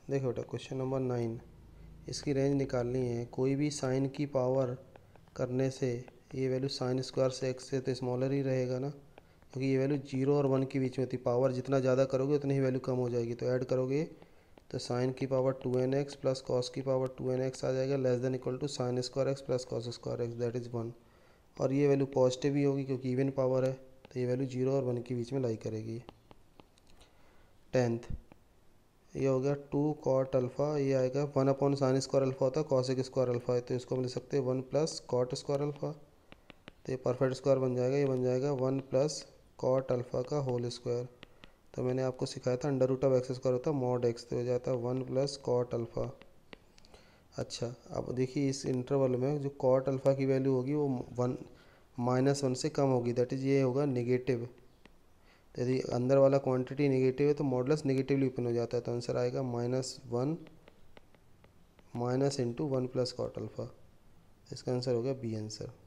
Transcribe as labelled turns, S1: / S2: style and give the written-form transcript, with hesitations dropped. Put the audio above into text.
S1: देखो बेटा question number 9, इसकी रेंज निकालनी है। कोई भी साइन की पावर करने से ये वैल्यू साइन स्क्वायर से एक्स से तो स्मॉलर ही रहेगा ना, क्योंकि ये वैल्यू 0 और 1 के बीच में थी। पावर जितना ज़्यादा करोगे उतनी ही वैल्यू कम हो जाएगी। तो ऐड करोगे तो साइन की पावर 2nx प्लस कॉस की पावर 2nx आ जाएगा, less than equal to sine square x plus cos square x, that is 1। और ये वैल्यू पॉजिटिव ही होगी क्योंकि इवन पावर है, तो ये वैल्यू 0 और 1 के बीच में लाई करेगी। 10th, ये हो गया 2 कॉट अल्फ़ा, ये आएगा 1 अपॉन साइन स्क्वायर अल्फ़ा होता है कॉसेक स्क्वायर अल्फ़ा है, तो इसको हम लिख सकते हैं 1 प्लस कॉट स्क्वायर अल्फ़ा। तो ये परफेक्ट स्क्वायर बन जाएगा, ये बन जाएगा 1 प्लस कॉट अल्फ़ा का होल स्क्वायर। तो मैंने आपको सिखाया था under root of x square होता है मॉड एक्स, तो हो जाता है 1 प्लस कॉट अल्फ़ा। अच्छा, अब देखिए इस इंटरवल में जो कॉट अल्फ़ा की वैल्यू होगी वो 1 -1 से कम होगी, दैट इज़ ये होगा नेगेटिव। तो यदि अंदर वाला क्वांटिटी नेगेटिव है तो मॉडुलस नेगेटिवली ओपन हो जाता है, तो आंसर आएगा -1 minus into 1 plus cot alpha. इसका आंसर हो गया बी आंसर।